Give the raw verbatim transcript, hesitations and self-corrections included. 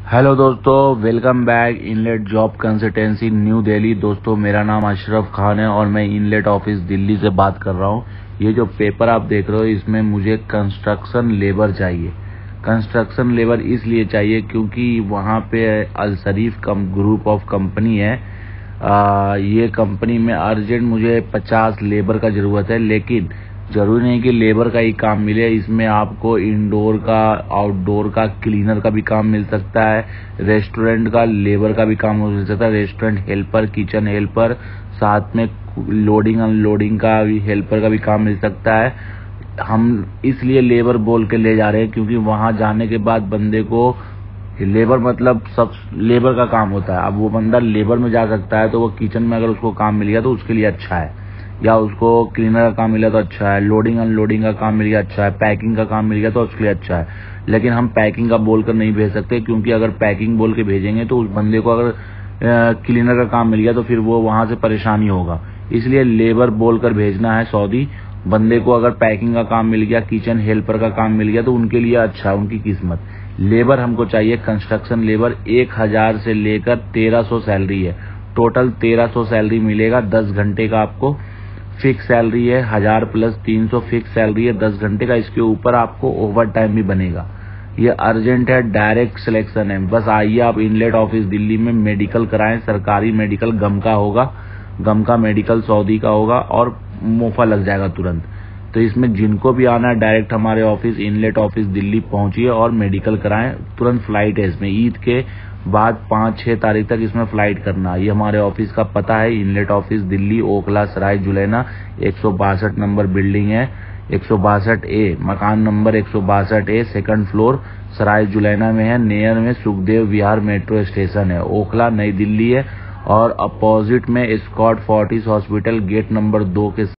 Hello दोस्तों, welcome back Inlet job consultancy New Delhi. दोस्तों, मेरा नाम अशरफ खान है और मैं इनलेट ऑफिस दिल्ली से बात कर रहा हूँ। ये जो पेपर आप देख रहे हो, इसमें मुझे कंस्ट्रक्शन लेबर चाहिए। कंस्ट्रक्शन लेबर इसलिए चाहिए क्योंकि वहाँ पे अल शरीफ कम ग्रुप ऑफ कंपनी है। आ, ये कंपनी में अर्जेंट मुझे पचास लेबर का ज़रूरत है, लेकिन जरूरी नहीं कि लेबर का ही काम मिले। इसमें आपको इंडोर का, आउटडोर का, क्लीनर का भी काम मिल सकता है, रेस्टोरेंट का लेबर का भी काम मिल सकता है, रेस्टोरेंट हेल्पर, किचन हेल्पर, साथ में लोडिंग अनलोडिंग का भी हेल्पर का भी काम मिल सकता है। हम इसलिए लेबर बोल के ले जा रहे हैं क्योंकि वहां जाने के बाद बंदे को लेबर मतलब सब लेबर का काम होता है। अब वो बंदा लेबर में जा सकता है तो वो किचन में अगर उसको काम मिल गया तो उसके लिए अच्छा है, या उसको क्लीनर का काम मिला तो अच्छा है, लोडिंग अनलोडिंग का काम मिल गया अच्छा है, पैकिंग का काम मिल गया तो उसके लिए अच्छा है। लेकिन हम पैकिंग का बोलकर नहीं भेज सकते, क्योंकि अगर पैकिंग बोल के भेजेंगे तो उस बंदे को अगर क्लीनर का काम मिल गया तो फिर वो वहां से परेशानी होगा। इसलिए लेबर बोलकर भेजना है सऊदी। बंदे को अगर पैकिंग का काम मिल गया, किचन हेल्पर का काम मिल गया तो उनके लिए अच्छा है, उनकी किस्मत। लेबर हमको चाहिए कंस्ट्रक्शन लेबर। एक हजार से लेकर तेरह सौ सैलरी है, टोटल तेरह सौ सैलरी मिलेगा। दस घंटे का आपको फिक्स सैलरी है, हजार प्लस तीन सौ फिक्स सैलरी है दस घंटे का। इसके ऊपर आपको ओवर टाइम भी बनेगा। ये अर्जेंट है, डायरेक्ट सिलेक्शन है। बस आइए आप इनलेट ऑफिस दिल्ली में मेडिकल कराएं। सरकारी मेडिकल गम का होगा, गम का मेडिकल सऊदी का होगा और मुफ्त लग जाएगा तुरंत। तो इसमें जिनको भी आना है डायरेक्ट हमारे ऑफिस इनलेट ऑफिस दिल्ली पहुंचिए और मेडिकल कराएं। तुरंत फ्लाइट है इसमें, ईद के बाद पाँच छह तारीख तक इसमें फ्लाइट करना। ये हमारे ऑफिस का पता है, इनलेट ऑफिस दिल्ली, ओखला सराय जुलैना, एक सौ बासठ नंबर बिल्डिंग है, एक सौ बासठ ए, मकान नंबर एक सौ बासठ ए, सेकंड फ्लोर, सराय जुलैना में है। नियर में सुखदेव विहार मेट्रो स्टेशन है, ओखला नई दिल्ली है। और अपोजिट में Escorts Fortis hospital gate number दो के